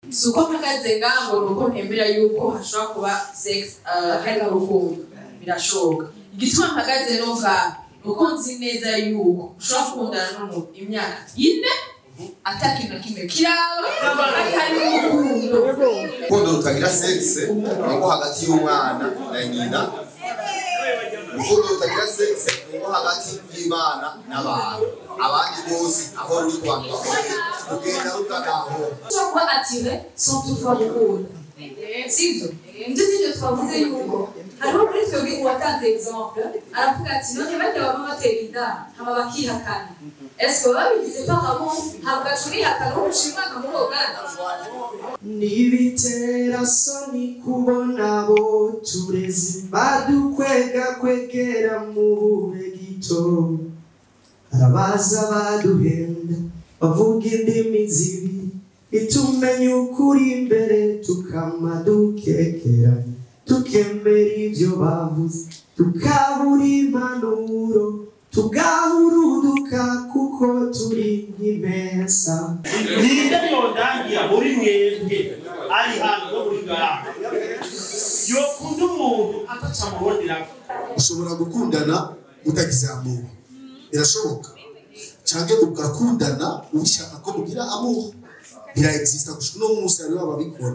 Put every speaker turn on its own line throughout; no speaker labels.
suko mpagaze ngambo nuko ntembera yuko hashobora kuba sex kandi urukundo birashoboka igituma mpagaze no ngaho nuko nzi neza yuko ushobora gukundana n'umuntu imyaka 4 atakintu kimwe kiraba atari urukundo
rutagira sex nuko hagati y'umwana na nyina urukundo rutagira sex nuko hagati y'Imana n'abantu abandi bose aho ruri kwanga kugenda rutagaho
kuba attiré sans toutefois urukundo sivyo ndetse twavuze yuko hariho muri twebwe uwatanze exemple aravuga ati none bajya baba batera inda hama bakihakana est-ce que babigize paramo habwacuri hakana ubushimwa kamurogana
nibitera soni kubona bo turezi badukwega kwegera mu bube gito arabaza baduhenda bavuga indimi zibiri itumenye ukuri imbere tukamadukekera tukemera ibyo bavuze tukabura impanuro tugahuruduka kuko turi nk'imesa
ninde yondangira muri mwebwe ari hano muri ngaha yo kunda umuntu atacamurondera
ushobora gukundana utagize amor birashoboka cyangwa ugakundana ubishaka ko mugira amor bira exista gushika no munsi ari babikora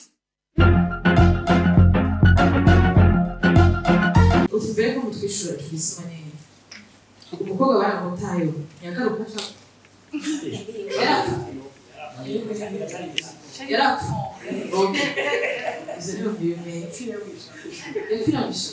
utubere ko mutwishura tubisomane umukobwa baramutayo yagaruka cha yarapfa okay izero bime filamisha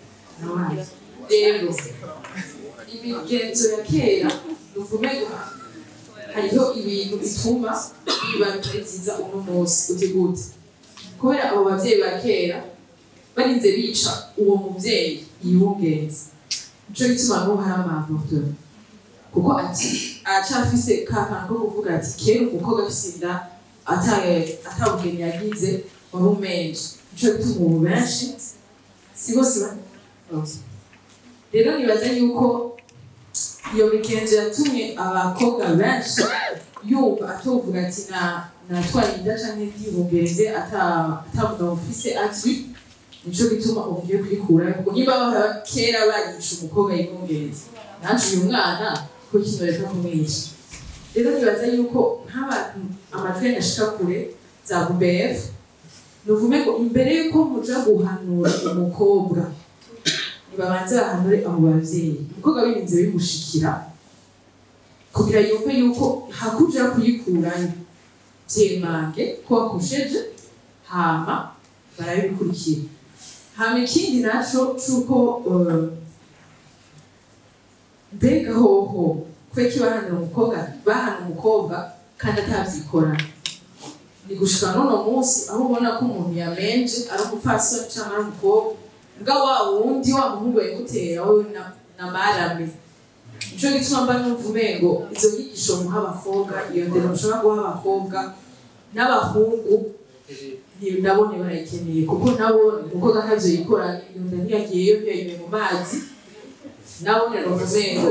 rero imigenzo ya kera nuvumego hariho ibintu bituma biba byiza uno munsi utigute kubera abo bavyeyi ba kera barinze bica uwo muvyeyi yibungenze ico gituma ngo hari amavuto kuko ati acafise kakana ko kuvuga ati kera umukobwa afise inda atabugeni yagize warumenje ico gituma ubu benshi sibose rero nibaza yuko iyo migenzo yatumye abakobwa benshi yumva atovuga ati natwara inda canke ndibungenze atavuga ufise atwi nico gituma ugiye kwikura kuko niba kera bagisha umukobwa yibungenze nanje uyu mwana ko kino reka kumwica rero nibaza yuko nk'abantu amatwenge ashika kure za BF nuvume ko imbere yuko muja guhanura umukobwa nibabanze bahanure abo bavyeyi umukobwa birinze bimushikira kugira yumve yuko hakuja kuyikuranye vyemange ko akusheje hama barabikurikira hama ikindi naco cuko mbega hoho kweki bahana umukobwa kandi atavyikorana ni gushika nono munsi aho ubona ko umuntu yamenje ari umupfasoni canke ari umukobwa nga wa wundi wa muhungu yagutera wowe na marame nico gituma mba n'uvumengo izo nyigisho muha abakobwa iyo ndero mushobora guha abakobwa n'abahungu nabone barayikeneye kuko nabone umukobwa ntavyo yikorana iyo nda ntiyagiyeyo ntiyayime mu mazi nabone n'uvumengo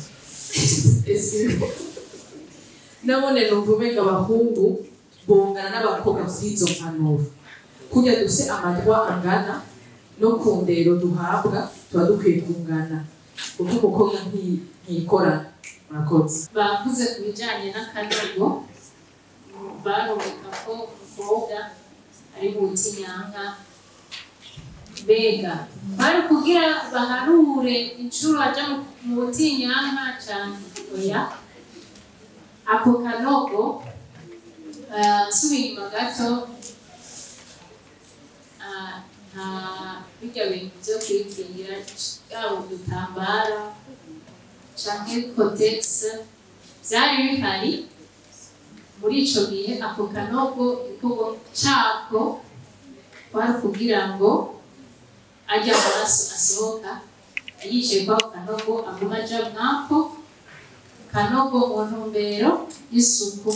nabone n'uvumengo abahungu bongana n'abakobwa z'izo mpanuro kurya duse amadwa angana no kundero duhabwa tuba dukwiye kungana kuko umukobwa ntiyikorana murakoze
bavuze ku bijanye n'akanogo barobeka ko umukobwa ari butinyanka mbega bari kugira baharure inshuro aja mu butinyanka cane oya ako kanogo subira gato bijya bintu byo kwikingira yaba udutambara canke cotex vyari bihari muri ico gihe ako kanogo ikobo cako kwari kugira ngo ajya amaraso asohoka yicaye kwa kanogo aguma aja mwako kanogo mu ntumbero y'isuku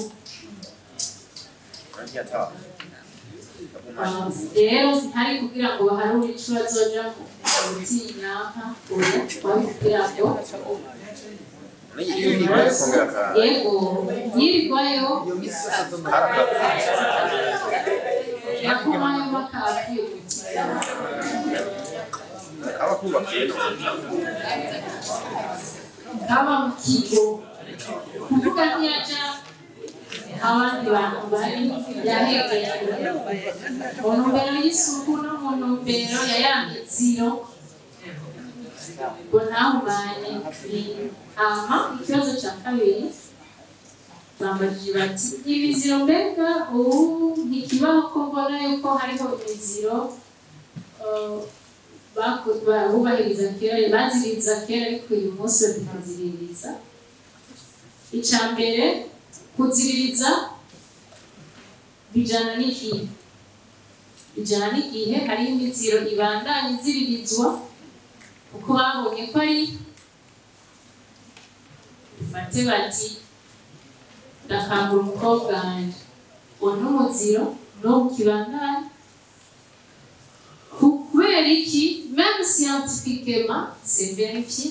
rero ntari kugira ngo baharure inshuro azoja mu butinyanka oya twari kugira ngo yego yirirwayo nayo makafiye kama mu kigo kuvuga ntiyaja abandi bantu bari yahegeye mu ntumbero y'isuku no mu ntumbero ya ya miziro ngo ntahumanye hama ikibazo cya kabiri bambajije bati ibiziro mbega ubu ntikibaho ko mbona yuko hariho imiziro bubahiriza kera baziririza kera ariko uyu munsi bakaziririza icya mbere kuziririza bijana n'igihe hari imiziro ibandanya iziririzwa kuko babonye ko ari bifate bati ndakangura umukobwa wanjye uwo n'umuziro n'ubu kibandanya kubera iki même scientifiquement c'est vérifié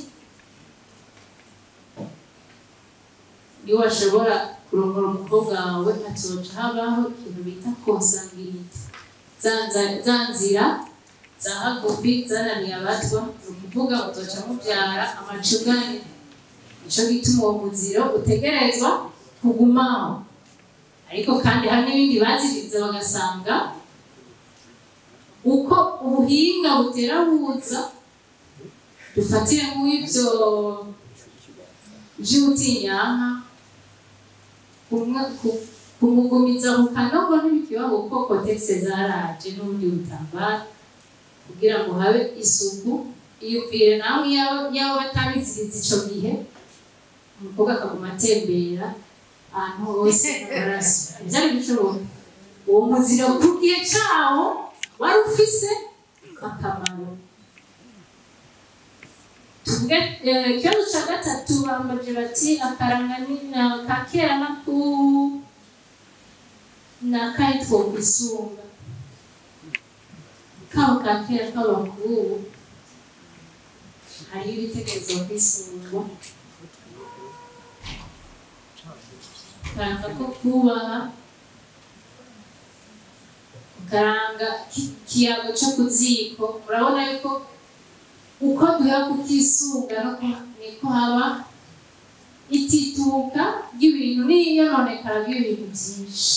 iyo washobora kurongora umukobwa wawe hatoca habaho ikintu bita consanguinité za nzira za hagufi zananiye abatwa ni ukuvuga utoca mubyara amacugane nico gituma uwo muziro utegerezwa kugumaho ariko kandi hari n'ibindi baziriza bagasanga uko ubuhinga butera buza dufatire mu ibyo by'ubutinyanka kumugumiza mu kanogo ntibikibaho kuko kotegisi zaraje n'ubundi butambara kugira ngo habe isuku iyumvire nawe yaba batabiziriza icyo gihe umukobwa akaguma atembera ahantu hose amaraso byari bishoboka uwo muziro ku gihe cyawo wari ufise akamaro tuvuge ikibazo cya gatatu bambaje bati akaranga ka kera n'akahitwa kwisunga kaba ka kera kaba kubu hariho ibitekerezo kwisungwa karanga ko kubaha karanga kiyago cyo kuziko urabona yuko uko duha kukisunga niko haba itituka ry'ibintu n'iyononekara ry'ibintu byinshi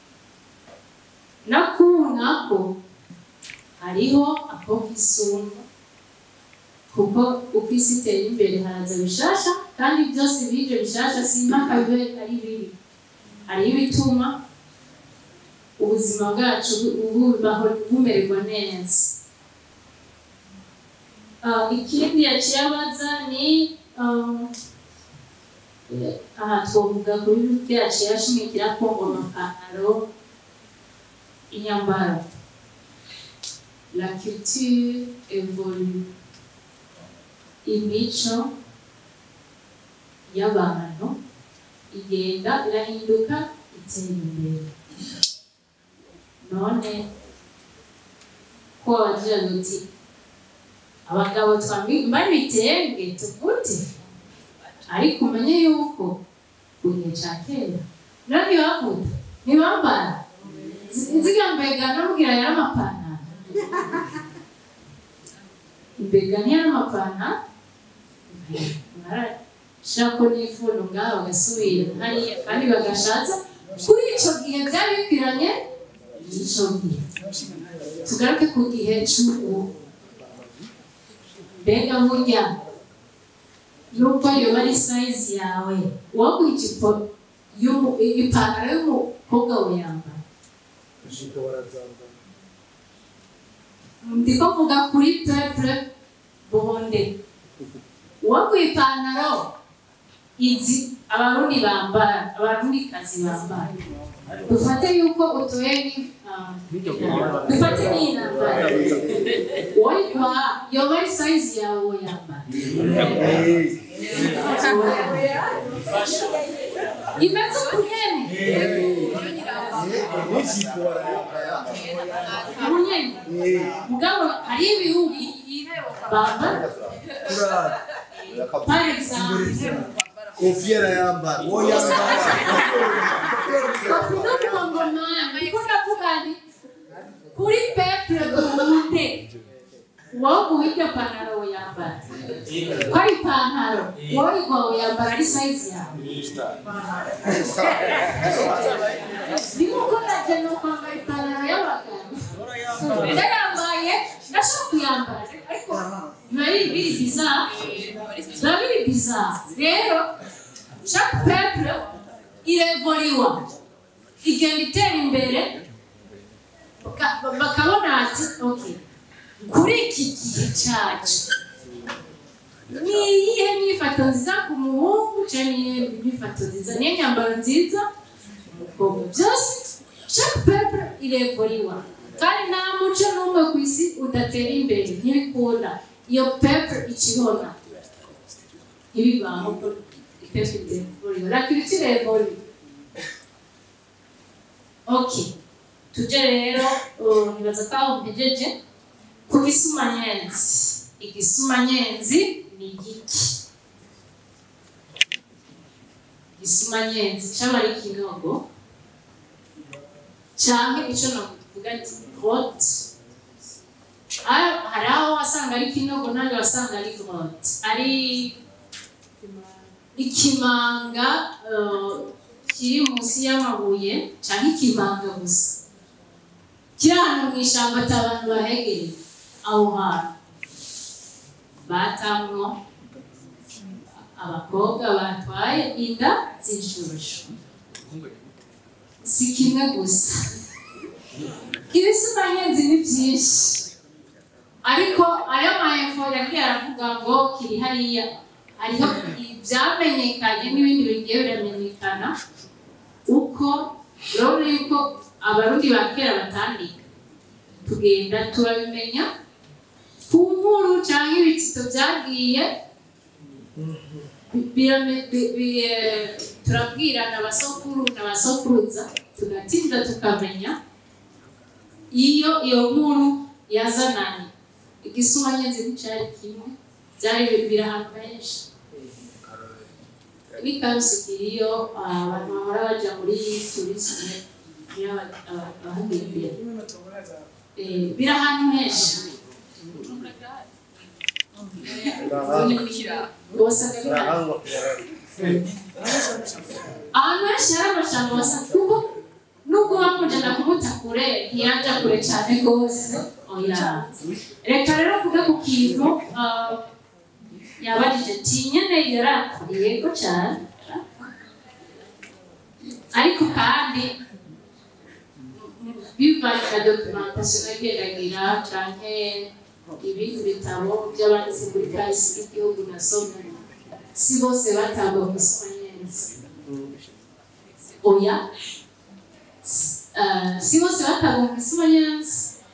nako hariho ako kisunga kuko uko isi itera imbere haraza bishasha kandi byose bije bishasha si impaka bibe ari bibi hariho ibituma ubuzima bwacu bumererwa neza ikindi yaciye abaza ni aha twavuga kuri ruti yaciye ashimikira ko ngo amapantaro inyambaro la culture évolue imico y'abantu igenda irahinduka itera imbere none ko wagira uti abagabo twambara ibitenge tuvute ariko umenye yuko ku gihe cya kera none bavuga ntibambara nziga mbega namubwira yari amapantaro mbega ntiyari amapantaro shako n'ifundo ngaho bagasubira hariya kandi bagashatsa kuri icyo gihe byari bikwiranye icyo gihe tugaruke ku gihe cy'ubu mbega burya nubwo yoba ari size yawe waguha ijipo ipantaro y'umukobwa we yambara ndiko mvuga kuri peuple bonde waguha ipantaro izi abarundi bambara abarundi kazi bambara dufate yuko utoye dufate n'intambara wowe yoba ari size yawe yambara imeze ukunyene umunyene mugabo hari ibihugu bambara par exemple
Confiera yambara wo yambara
wowe uhirya pantaro yambara ko ari pantaro wowe igwa yambara ari size yawe ndikukora cyane kwambara ipantaro y'abagabo ndayambaye ndashaka kuyambara ariko biri bizarre rero chaque peuple irevoliwa igenda itera imbere bakabona ati okay kuri iki gihe cyacu ni iyihe myifato nziza ku muhungu cyangwa niyihe myifato nziza niyo myambaro nziza umukobwa byose chaque peuple irevoliwa kandi nta muco n'umwe ku isi udatera imbere ntibikunda iyo peuple ikibona ibibaho peuple irevoliwa la culture évolue. Okay, tuje rero nibaza ko aho mpejeje ku gisumanyenzi. Igisumanyenzi ni igiki? Igisumanyenzi cyaba ari ikinogo cyangwa icyo navuga ati grotte. Hari aho wasanga ari ikinogo n'andi wasanga ari grotte. Ari ikimanga kiri munsi y'amabuye cyangwa ikimanga gusa kiri ahantu mu ishyamba atabantu bahegereye aho hantu batamwo abakobwa batwaye inda z'inshurushu si kimwe gusa ibisumanyenzi ni byinshi ariko aya mayefo yagiye aravuga ngo kiri hariya hariho ibyamenyekanye n'ibindi bigiye biramenyekana uko urabona yuko abarundi ba kera batandika tugenda turabimenya ku nkuru cyangwa ibitito byagiye turabwirana abasokuru n'abasokuruza tugatinda tukamenya iyo nkuru yazananye igisumanyenzi n'icyari kimwe byari biri ahantu henshi bikarusikiriyo abantu bahora baja muri tourisme abahagendera biri ahantu henshi ahantu henshi hari amashamba wasanga kuko nubwo bamujana kumuta kure ntiyaja kure cyane rwose oya reka rero kuvuga ku kintu yabajije ati nyene yarakuriye ko cyane ariko kandi bivanye na documentation yagendagira canke ibindi bitabo by'abanditsi muri kahise k'igihugu nasomye si bose batangwa mu gisumanyenzi oya si bose batangwa mu gisumanyenzi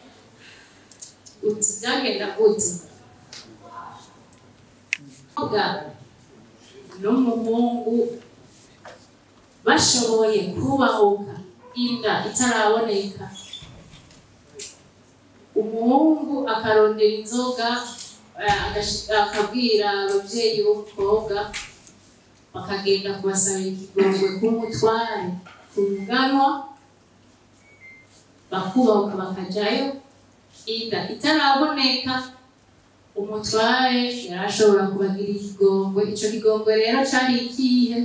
uti byagenda gute n'umuhungu bashoboye kubahuka inda itaraboneka umuhungu akarondera inzoga akabwira ababyeyi b'umukobwa bakagenda kubasabira ikigongwe k'umutware ku muganwa bakubahuka bakajyayo inda itaraboneka umutware yarashobora kubagira ikigongwe icyo kigongwe rero cyari ikihe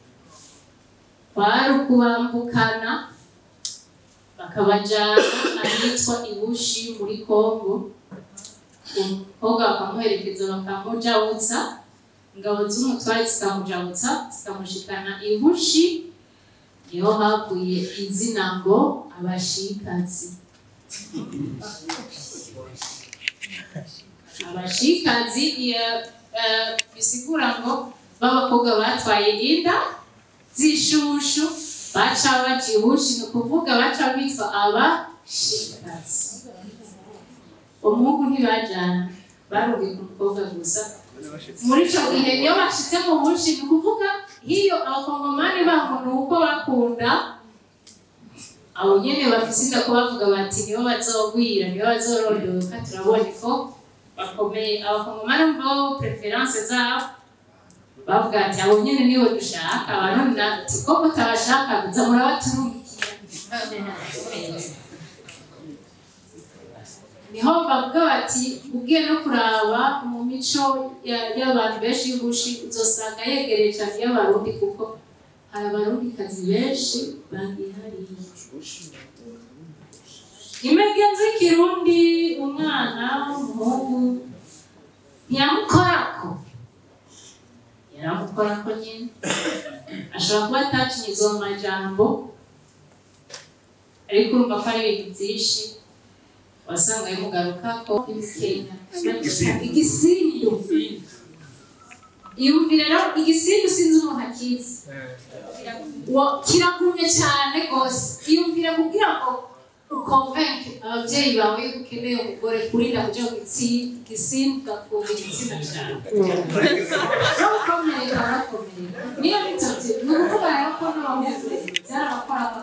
kwari ukubambukana bakabajyana ahitwa Ibushi muri Kongo umukobwa bakamuherekeza bakamujabutsa ingabo z'umutware zikamujabutsa zikamushikana Ibushi niho havuye izina ngo abashikazi abashikazi bisigura ngo b'abakobwa batwaye inda z'ishushu baca baca Ibushi ni ukuvuga baca bitwa abashikazi umuhungu ntibajyana baruge ku mukobwa gusa muri icyo gihe iyo bashitse mu Bushi ni ukuvuga hiyo abakongomani baho ni uko bakunda abo nyene bafise inda ko bavuga bati nibo bazogwira nibo bazorondoka turabona ko bakomeye abakongomani mbo preference zabo bavuga ati abo nyene nibo dushaka abantu nati ko mutabashaka kuza murabaturumikira niho bavuga bati ugiye no kuraba mu mico y'abantu benshi y'ubushi uzosanga yegereye cyane y'abarundi kuko hari abarundikazi benshi bagihariye. Imigenzo y'ikirundi umwana w'umuhungu ntiyamukorako, yaramukorako nyine, ashobora kuba atacinyiza mu majambo ariko urumva ko ari ibintu byinshi wasanga yamugarukako igisindu. Iyumvire rero igisindu sinzi umuntu akizi kiragumye cyane rwose. Iyumvire kugira ngo ukonvenke ababyeyi bawe yuko ukeneye umugore kurinda kuja mu gisindu ugakumva igitsina cyane no gukomereka barakomereka. Niyo bitavye ni ukuvuga rero ko n'abamuzi byarabakorako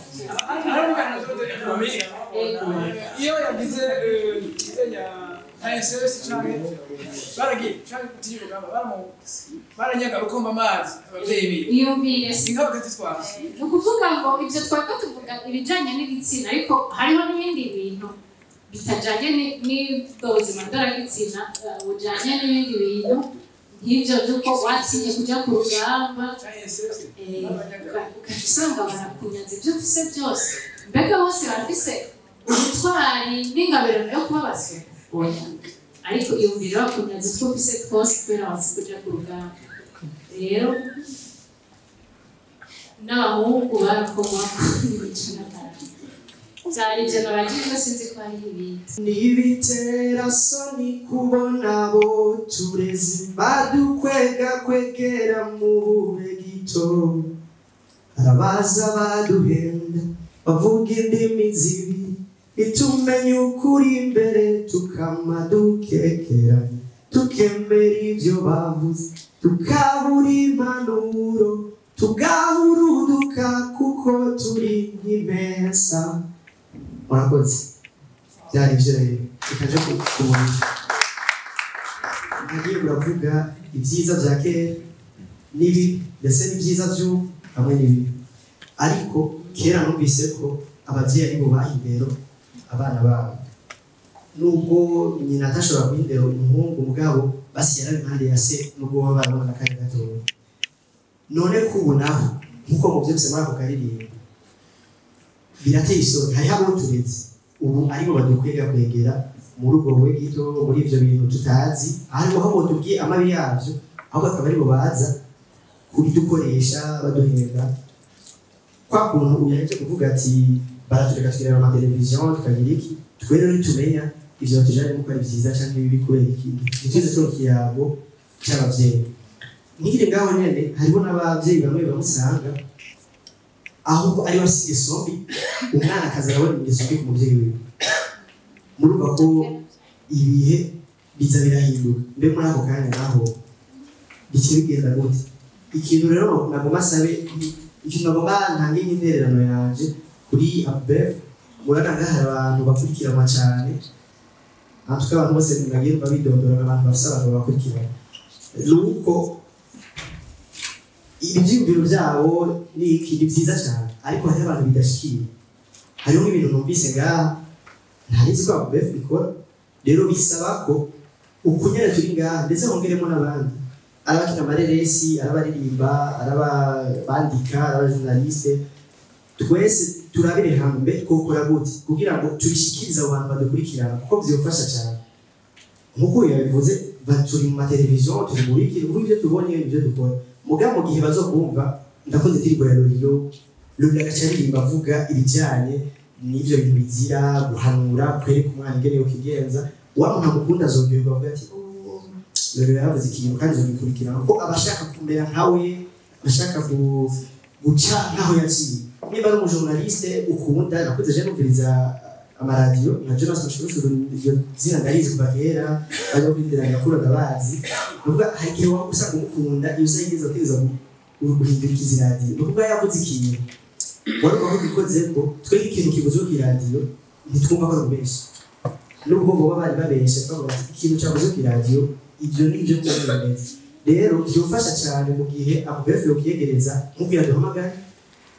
iyo yagize ntayeseresi canke baragiye canke kutiye urugamba baranyaga rukomba amazi abavyeyi biwe.
Iyumvire
sinka bakatitwara
ni ukuvuga ngo ibyo twari tuvuga ibijanye n'igitsina ariko hariho n'ibindi bintu bitajanye n'ubwo buzima bw'igitsina bujanye n'ibindi bintu nk'ibyo by'uko watinye kuja ku rugamba ugasanga barakunyaza ibyo ufise byose. Mbega bose barafise ubutwari n'ingabiro yo kubabazwa oya, ariko iyumvire bakunyaza utwo ufise twose kubera wazi kuja ku rugamba. Rero n'abahungu barakomako byari ibyo nabagirwa sinzi ko ari ibindi.
Nibitera soni kubona abo turezi badukwega kwegera mu bube gito, arabaza baduhenda bavuga indimi zibi bitumenye ukuri imbere tukama dukekeranye tukemera ibyo bavuze tukabura impanuro tugahuruduka kuko turi nk'imesa. Murakoze. Byari ibyo rero bikaje kubona nagiye uravuga ibyiza bya kera n'ibi ndetse n'ibyiza by'ubu hamwe n'ibi, ariko kera numvise ko ababyeyi ari bo baha indero abana babo, nubwo nyina atashobora guha indero umuhungu mugabo basi yari impande ya se nubwo baba barabona akanya gatoya. None kubu naho nkuko mubyumvise muri ako karirimbo birateye isoni, hariho abo turetse ubu aribo badukwega kwegera muri ubwo buwe gito muri ibyo bintu tutazi, ahariho aho tubwiye amabi yabyo ahubwo akaba aribo baza kubidukoresha baduhenda kwa kuntu uyaje kuvuga ati baratureka tukireba amateleviziyo tukagira iki. Twe rero nitumenya ivyo tujanye muko ari vyiza canke bibi kubera iki ntituze cyo kiyabo cy'abavyeyi. Nigire ngaho nyene hariho n'abavyeyi bamwe bamusanga ahubwo ari basize sombi umwana akazarabona ingeso mbi ku muvyeyi wiwe. Murumva ko ibihe biza birahinduka. Mbe muri ako kanya naho bikibigenda gute? Ikintu rero nagomba sabe ikintu nagomba ntange intererano yanje kuri ABF. Murana hari abantu bakurikirana cyane, antuka abantu bose nagiye babidondora abantu bafite abantu bakurikirana, nuko ibyiyumviro byabo ni byiza cyane, ariko hari abantu bidashikiye. Hariho nk'ibintu numvise ngaha ntarizi ko ABF ikora, rero bisaba ko ukunyere turi ngaha ndetse hongeremo n'abandi arabakina amareresi, arabaririmba, arabandika, arabajournaliste, twese turabire hamwe twokora gute kugira ngo tubishikirize abantu badukurikirana kuko byofasha cyane. Nkuko yabivuze baturi mu mateleviziyo turi mu wiki ibyo tubonye ibyo dukora muga mu gihe bazokumva ndakunze ndirimbo ya Lolilo agacaririmba avuga ibijyanye n'ibyo bintu bizira guhanura kwereka umwana ingene yokigenza, wa muntu amukunda azongerwa avuga ati Lolilo yavuze ikintu kandi zogikurikirana ko abashaka kumera nkawe bashaka guca nkaho yaciye. Niba ari umujournaliste ukunda nakuze je numviriza amaradiyo na Jonas Mashurusuru iyo zina ndarizi kuva kera bajya kwindira yakura ndabazi, nuvuga hari igihe waba usanga umukunda iyo uzayigeza kweza guhindura ikiziradiyo, nuvuga yavuze ikintu wari uko bikoze ko twe ikintu kivuze ku radio ntitwumva ko ari benshi, nubwo bo bari babesha bavuga ikintu cyavuze ku radio ibyo ni byo cyane. Rero byofasha cyane mu gihe ABF yokiyegereza nk'uko yaduhamagaye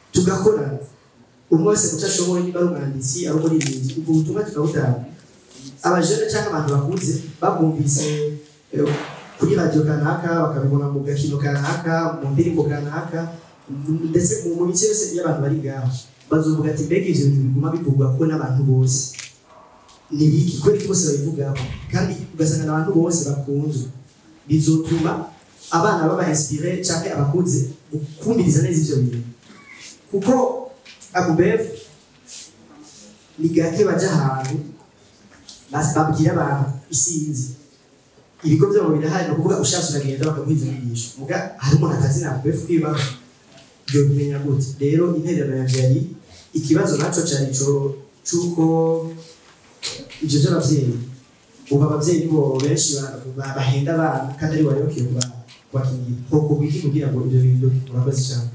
tugakora umwe wese mutashoboye niba ari umwanditsi ari umuririmbyi ubwo butumwa tukabutanga abajene cyangwa abantu bakuze babumvise kuri radio kanaka bakabibona mu gakino kanaka mu ndirimbo kanaka ndetse mu mice yose y'abantu bari ngaho bazovuga ati mbega ivyo bintu biguma bivugwa ko n'abantu bose nibiki kweli bose babivugaho kandi ugasanga n'abantu bose bakunzwe bizotuma abana baba inspiré cyangwa abakuze kumviriza neza ivyo bintu kuko Abubef ni gake baja ahantu babwira abantu isinzi ibigo byabo birahari no kuvuga ushatse uragenda bakaguhiza inyigisho muga hari umuntu atazi na Abubef kwiba byo bimenya gute rero interero yanje yari ikibazo naco cyane cyuko ibyo by'abavyeyi ubu abavyeyi nibo benshi bahenda abana kandi ari wari bakiye kubakingira koko biki kugira ngo ibyo bintu murakoze cyane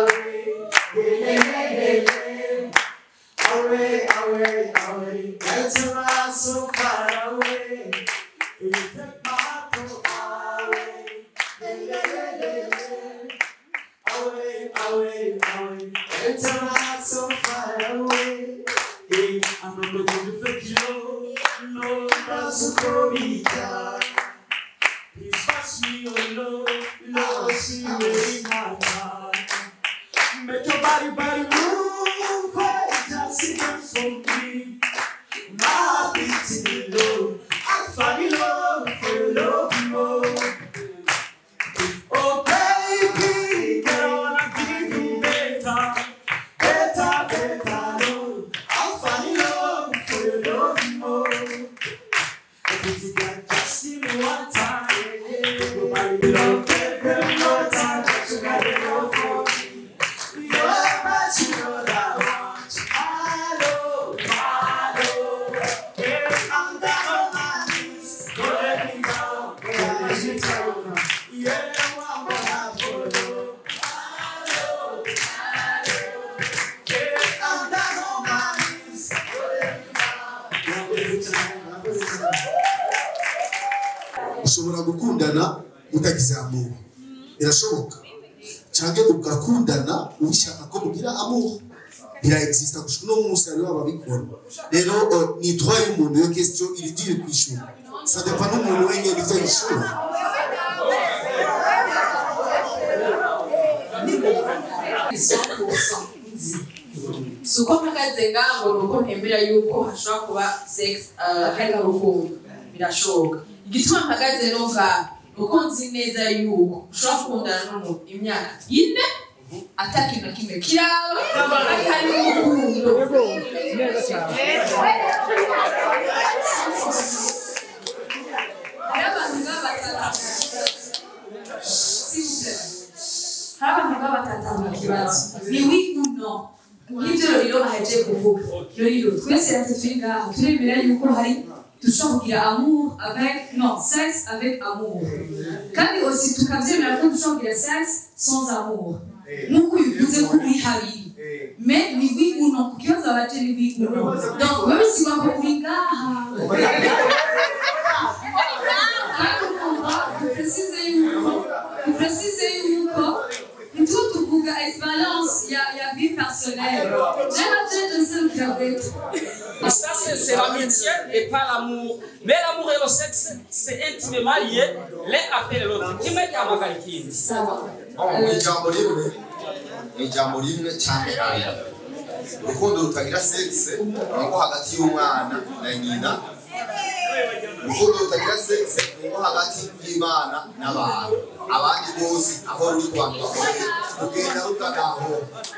away, that's a ride so far away. You take my heart so far away. Away, that's a ride so far away. Hey, I'm not going to forget you, no, that's a Please pass me your love, see me in my heart. Make your body move, just sing for me. My beating low, I fall in love for love more. Oh baby, girl, I wanna give you better, no. I fall in love for your love more. If you can just give me one time, nobody love, baby, no time, but you gotta go for me. You're my children, I want you. Yeah, I'm down on my knees. Go let me down. Yeah, I'm gonna follow. Yeah, I'm down on my knees. Go let me down.
Ushobora gukundana utagize amour. Birashoboka. Cyangwa ugakundana ubishaka ko mugira amour. Biraexista kushino umunsi ari babikora. Rero ni droit y'umuntu yo question il dit le kwishura. Ça dépend n'umuntu wenye n'icyo yishura.
Suko mpagaze ngaho nuko ntembera yuko hashobora kuba sex henga rukundo birashoboka igituma mpagaze no ngaho nuko nzi neza yuko ushobora gukundana n'umuntu imyaka 4 atakintu kimwe kiraba atari urukundo neza cyane Haba batatu kibazo ni oui ou non Nibyo rero ahaje kuvuga rero twese yatufika turemera yuko hari dushobora kugira amour avec non sexe avec amour kandi aussi tukavyemera ko dushobora kugira sexe sans amour nuko bivuze ko uri habiri mais ni oui ou non kibazo abaje ni oui ou non donc wewe si wako uri ngaha Précisez yuko tout tuvuga expérience ya vie personnelle.
Ça c'est l'amitié et pas l'amour. Mais l'amour et le sexe c'est intimement lié l'un après l'autre. Qui met à Magalkine?
Ijambo rimwe cyane urukundo rutagira sex ngo hagati y'umwana na nyina urukundo rutagira sex ngo hagati y'Imana n'abantu abandi bose aho ruri kwanga kugenda rutagaho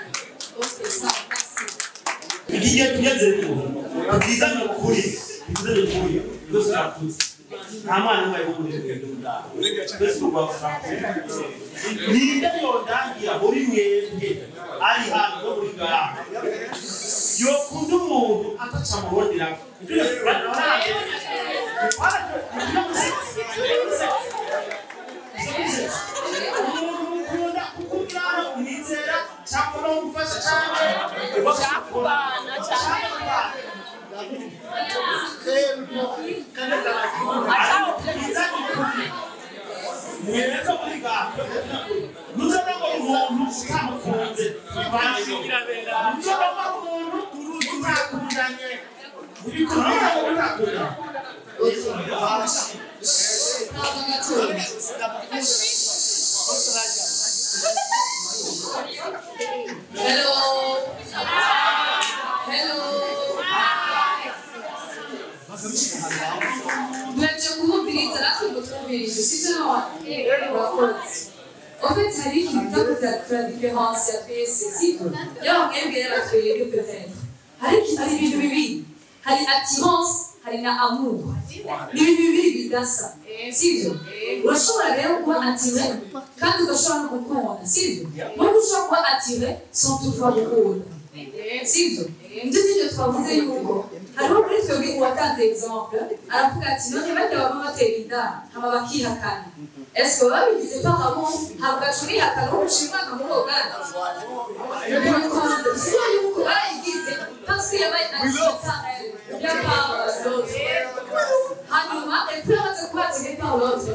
igiye tugeze ko bizana kuri byose yakuze nta mwana wawe wo muri rwanda twese ubafasha ninde yondangira muri mwebwe ari hano no muri ngaha yo kundi umuntu ataca mu rondera
Hello. Hello. Bence kumubwiriza natwe ngo twumvirize sibyo murakoze. En fait, ça dit qu'il y a la différence c'est si là on aime bien la créer peut-être. Hari ibintu bibiri. Hari attirance, hari na amour. Ni ibintu bibiri bidasa. Sibyo? Urashobora rero kuba attiré kandi ugashobora no gukunda. Sibyo? Nubwo ushobora kuba attiré sans toutefois gukunda. Sibyo? Ibyo nibyo twavuze yuko hariho muri twebwe uwatanze exemple aravuga ati none bajya baba batera inda hama bakihakana. Est-ce que babigize par amour ntabwo acurihakana umushinga mu ruganda? Siyo yuko bayigize parce que yabaye attiré par l'autre. Hanyuma et puis on se croit attiré par l'autre.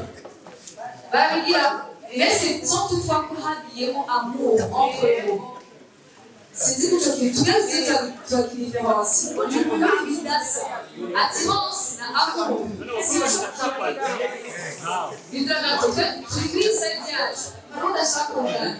Mais c'est sans toutefois que habillons amour entre vous. C'est dit que tu viens de dire que tu différences. Du coup, attirance, amour. Si je tu vis cette diage. Parlons de chaque organe.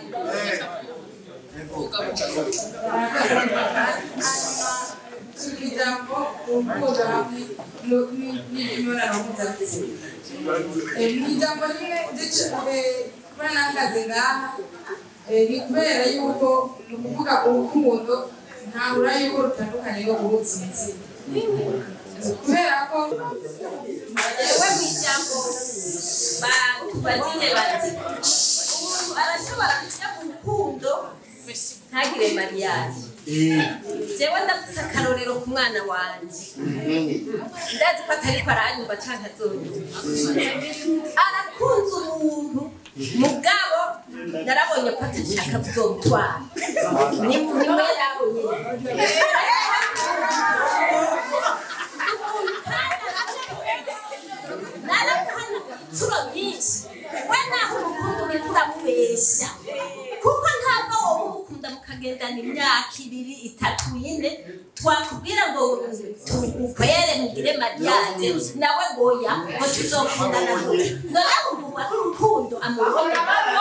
Tukijambo kuvuga hamwe n'imibonano mpuzabitsina. Ijambo rimwe kubera n'akazi ngaha ni kubera yuko ni ukuvuga urukundo ntabura yuko rutandukanye no guhuza imitsima. Kubera ko
we mu ijambo batubagire bati umuntu arashobora kujya mu rukundo ntagire mariage. Jewe ndafise akarorero ku mwana wanje ndazi ko atariko aranyumva canke azonyumva. Arakunze umuntu mugabo narabonye ko atashaka kuzomutwara nimwe yabonye naramuhana inshuro nyinshi we naho urukundo uriko uramubesha kuko ntabwo wowe umukunda mukagendana imyaka 2, 3, 4 twakubwira ngo tugukwere mugire mariage nawe goya ngo tuzokundana none kumva n'urukundo amubona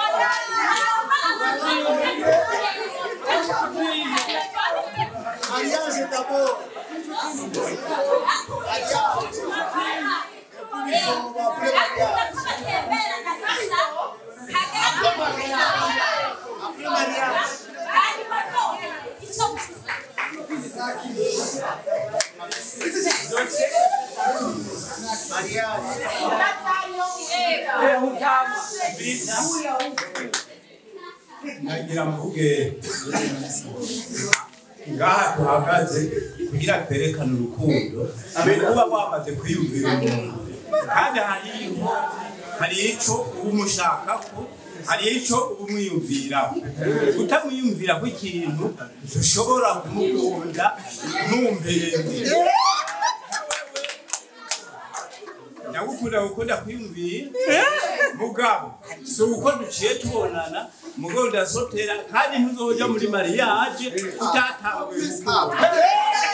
mariage d'abord
nagira mvuge ngaha tuhagaze kugira twerekane urukundo kuba wamaze kwiyumvira umuntu kandi hari icyo uba umushakako hari icyo uba umwiyumviraho utamwiyumviraho ikintu dushobora kumukunda ntumberende ndagukunda gukunda kwiyumvira mugabo si uko duciye tubonana mugabo ndasotera kandi ntuzoja muri mariage utatawe mugabo